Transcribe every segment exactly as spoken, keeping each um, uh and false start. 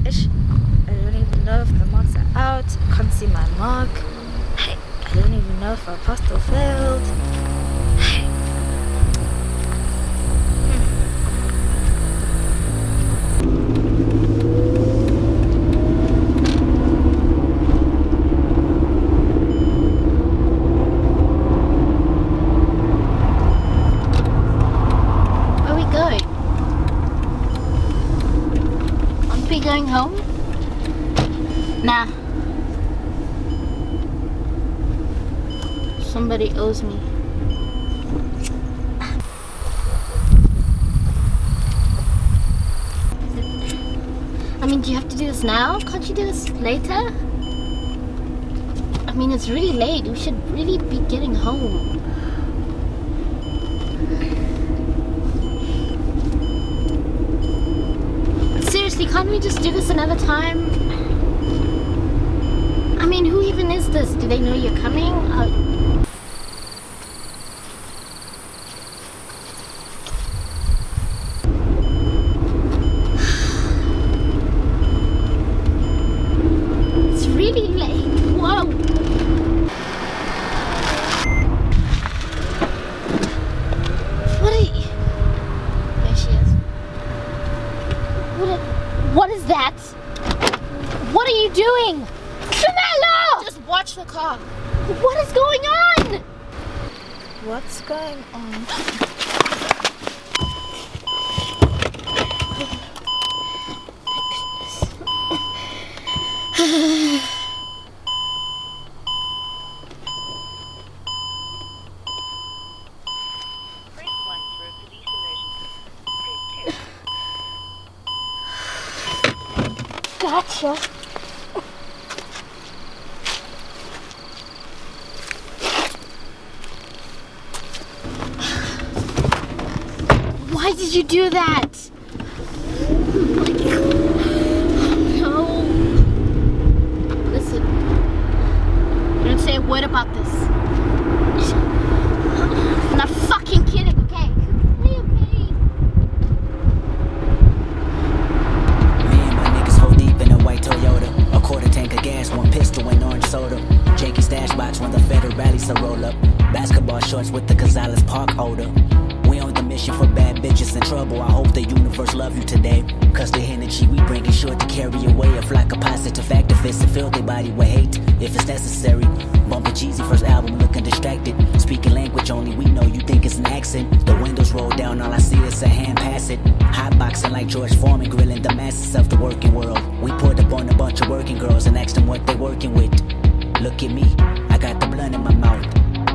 Ish, I don't even know if the marks are out. Can't see my mark. Hey, I don't even know if I passed or failed. Hey. Where are we going? Aren't we going home? Nah. Somebody owes me. I mean, do you have to do this now? Can't you do this later? I mean, it's really late. We should really be getting home. Seriously, can't we just do this another time? I mean, who even is this? Do they know you're coming? Uh, it's really late. Whoa! What are you? There she is. What, are, what is that? What are you doing? Chanello! Just watch the car. What is going on? What's going on? Gotcha. Why did you do that? No. Listen. Don't say a word about this. I'm not fucking kidding, okay? Okay, okay. Me and my niggas hold deep in a white Toyota. A quarter tank of gas, one pistol and orange soda. Janky stash box when the federales to roll up. Basketball shorts with the Gonzalez Park odor. We on the mission for bad bitches in trouble. I hope the universe love you today. Cause the energy we bring is sure to carry away a flock of positive activists and fill their body with hate if it's necessary. Bumpin' Jeezy first album looking distracted. Speaking language only we know, you think it's an accent. The windows roll down, all I see is a hand pass it. Hotboxing like George Foreman, grilling the masses of the working world. We put up on a bunch of working girls and asked them what they working with. Look at me, I got the blunt in my mouth.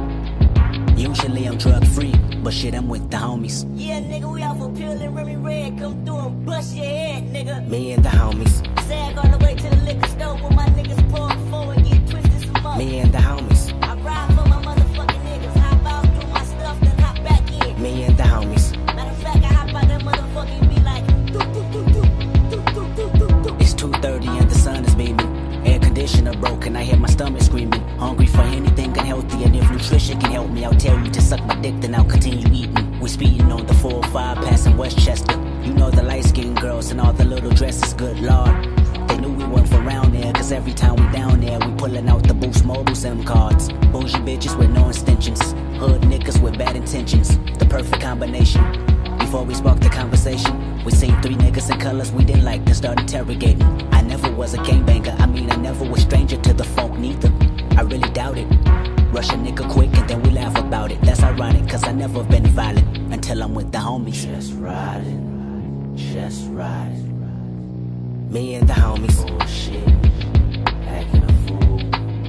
Usually I'm drug free, but shit, I'm with the homies. Yeah, nigga, we out for peeling Remy Red. Come through and bust your head, nigga. Me and the homies. Sag all the way to the liquor store when my niggas pour four and get twisted some more. Me and the homies. I ride for my motherfucking niggas. Hop out, do my stuff, then hop back in. Me and the homies. Matter of fact, I hop out that motherfucking be like, doo doo doo doo doo doo doo doo doo. It's two thirty and the sun is beaming. Air conditioner broken, I hear my stomach screaming. Hungry for anything unhealthy, and if nutrition can help me, I'll tell you to suck my dick, then I'll continue eating. We speeding on the four oh five, passing Westchester. You know the light-skinned girls and all the little dresses, good lord. They knew we weren't from around there, cause every time we down there, we pulling out the Boost Mobile SIM cards. Bougie bitches with no extensions, hood niggas with bad intentions, the perfect combination. Before we sparked the conversation, we seen three niggas in colors we didn't like, then start interrogating. I never was a gangbanger, I mean I never was stranger to the funk neither. I really doubt it. Rush a nigga quick and then we laugh about it. That's ironic, cause I never been violent until I'm with the homies. Just riding, just riding. Me and the homies. Bullshit, acting a fool.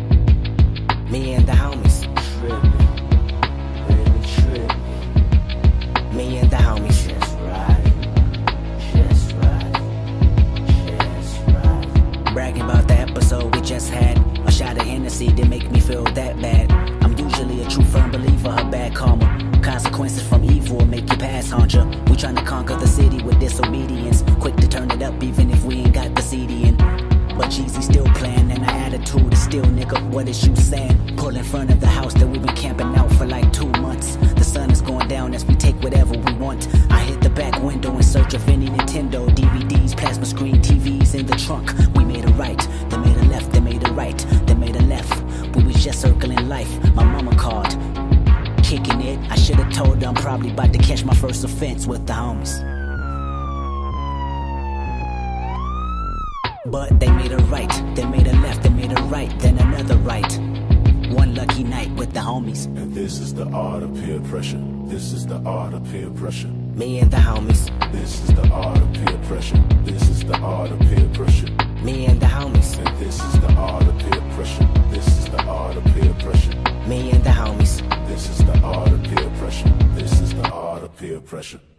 Me and the homies. Tripping, really tripping. Me and the homies. Just riding, just riding, just riding. Bragging about the episode we just had. A shot of Hennessy didn't make me feel that bad. I'm usually a true firm believer of bad karma. Consequences from evil will make you pass, hunter. We tryna conquer the city with disobedience. Quick to turn it up even if we ain't got the C D in. But Jeezy still playing and our attitude is still, nigga, what is you saying? Pull in front of the house that we've been camping out for like two months. The sun is going down as we take whatever we want. I hit the back window in search of any Nintendo, D V Ds, plasma screen, T Vs. homies in the trunk. We made a right, they made a left, they made a right, they made a left. We was just circling life. My mama called, kicking it. I should've told her I'm probably about to catch my first offense with the homies. But they made a right, they made a left, they made a right, then another right. One lucky night with the homies. And this is the art of peer pressure. This is the art of peer pressure. Me and the homies. This is the art of peer pressure. This is the art of peer pressure. Me and the homies. And this is the art of peer pressure. This is the art of peer pressure. Me and the homies. This is the art of peer pressure. This is the art of peer pressure.